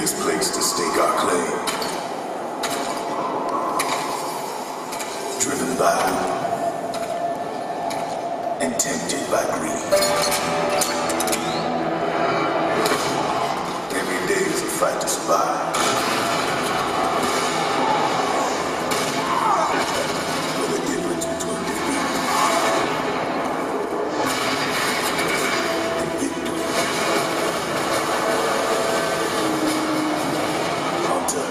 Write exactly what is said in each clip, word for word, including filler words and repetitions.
this place to stake our claim. Driven by hope and tempted by greed. Every day is a fight to survive. With the difference between defeat and victory. Hunter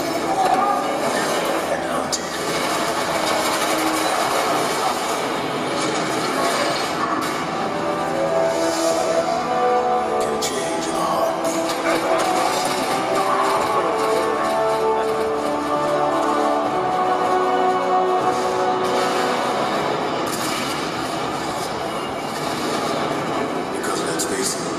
and hunted. Can change in a heartbeat. Because let's face it,